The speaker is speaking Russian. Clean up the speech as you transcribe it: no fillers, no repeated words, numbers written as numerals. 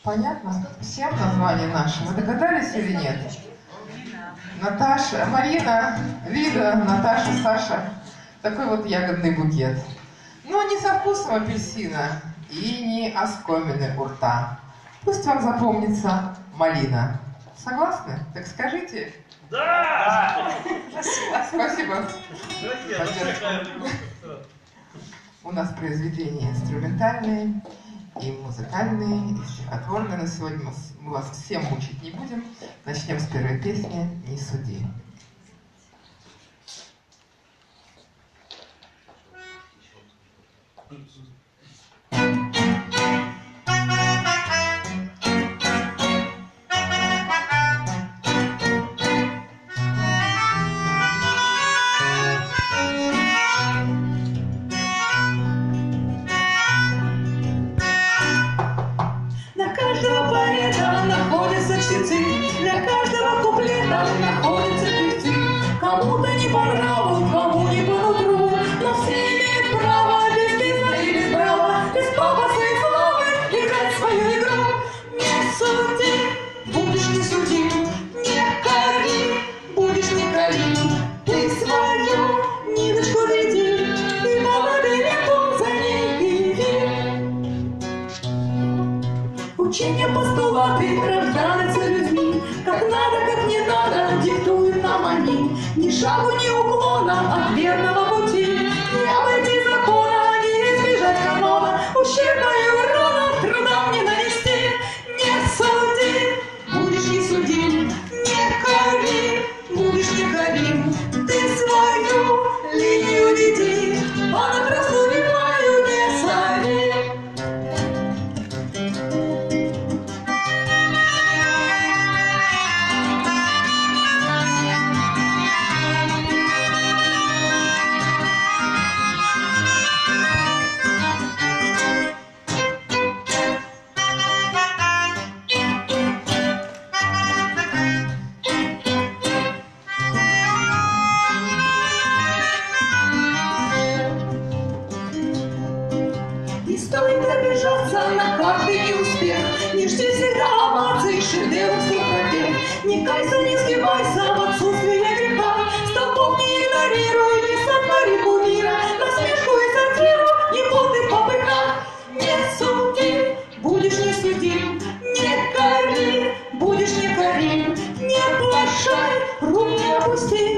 Понятно? Всем название наше. Вы догадались или нет? Наташа, Марина, Лида, Наташа, Саша. Такой вот ягодный букет. Но не со вкусом апельсина и не оскомины у рта. Пусть вам запомнится малина. Согласны? Так скажите. Да! Спасибо. У нас произведения инструментальные и музыкальные, и стихотворные. На сегодня мы вас всем мучить не будем. Начнем с первой песни «Не суди». Для каждого поэта находятся чтецы, для каждого куплета находятся певцы. Кому-то не по нраву, кому не по нутру, но все имеют право без пизна и без права, без пафоса и славы играть свою игру. Не суди, будешь не судим, не кори, будешь не корим. Ты свою ниточку веди, и по берегу за ней иди. Учения постулаты рождаются людьми, как надо, как не надо, диктуют нам они. Ни шагу, ни уклона от верного пути, не обойти закона, не избежать канона, ущерба и урона трудам не нанести. Не суди, будешь не судим, не кори, будешь не корим. Ты свою линию веди, понапрасну внимаю не сори. Не стоит обижаться на каждый неуспех, не жди всегда оваций, шедевр супротив. Не кайся, не сгибайся в отсутствие греха, столбов не игнорируй, не сотвори кумира, насмешку и сатиру не полный попыхах. Не суди, будешь не судим, не кори, будешь не корим, не плашай, рук не опусти.